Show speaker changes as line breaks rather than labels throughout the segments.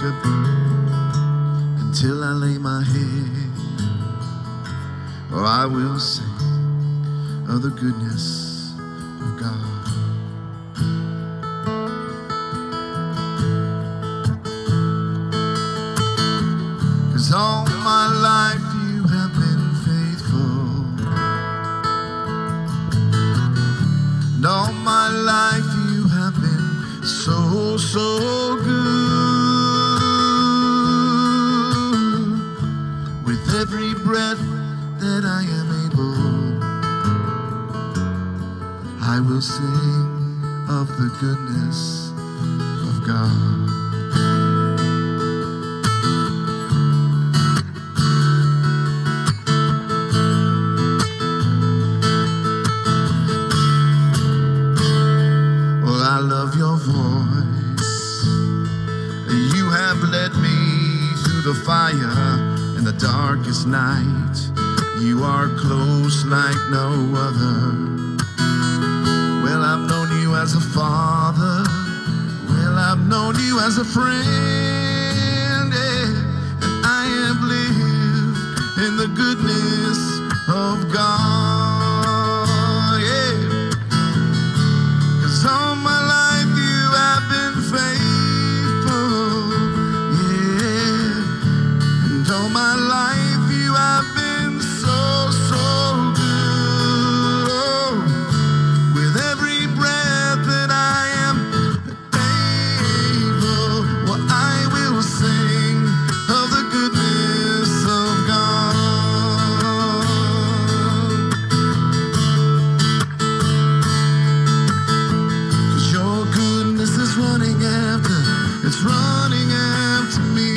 wake up until I lay my head. Oh, I will sing of the goodness of God. 'Cause all my life you have been faithful, and all my life you have been so, so good. With every breath that I am able, I will sing of the goodness of God. Well, I love your voice. You have led me through the fire in the darkest night. You are close like no other. Well, I've known you as a father. Well, I've known you as a friend. Yeah. And I have lived in the goodness of God. Yeah. 'Cause all my life you have been faithful. Yeah. And all my life you have been so, so good. Oh, with every breath that I am able, well, I will sing of the goodness of God. 'Cause your goodness is running after, it's running after me.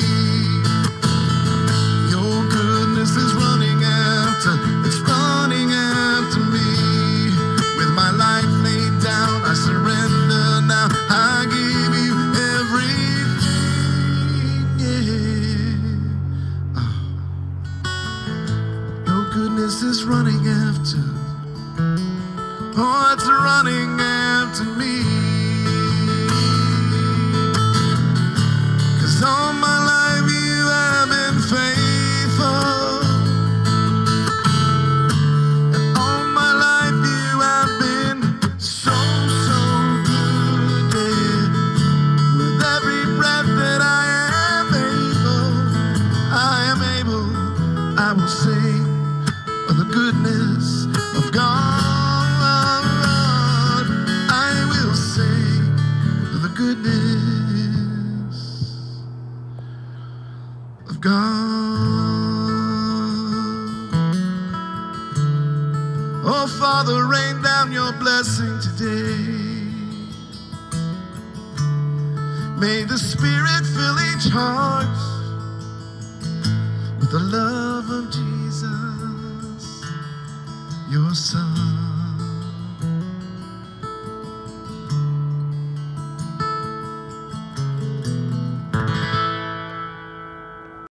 Your goodness is running after, it's running after me. With my life laid down, I surrender now. I give you everything. Yeah. Oh. Your goodness is running after, oh, it's running after me. 'Cause all my life you have been faithful. And all my life you have been so, so good. Yeah. With every breath that I am able, I will sing of the goodness of God. I will sing of the goodness of God. Oh, Father, rain down your blessing today. May the Spirit fill each heart with the love of Jesus, your Son.